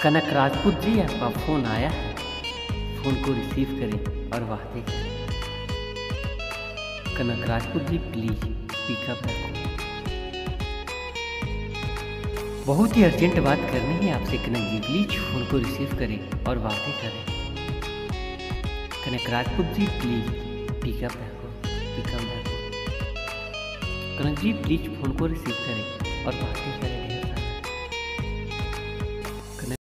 कनक राजपूत जी, आपका फ़ोन आया है। फ़ोन को रिसीव करें और बातें करें। कनक राजपूत जी, प्लीज़ पिकअप रखो। बहुत ही अर्जेंट बात करनी है आपसे कनक जी, प्लीज़ फ़ोन को रिसीव करें और बातें करें। कनक राजपूत जी, प्लीज़ पिकअप रखो, पिकअप रखो। कनक जी, प्लीज़ फ़ोन को रिसीव करें और बातें करें।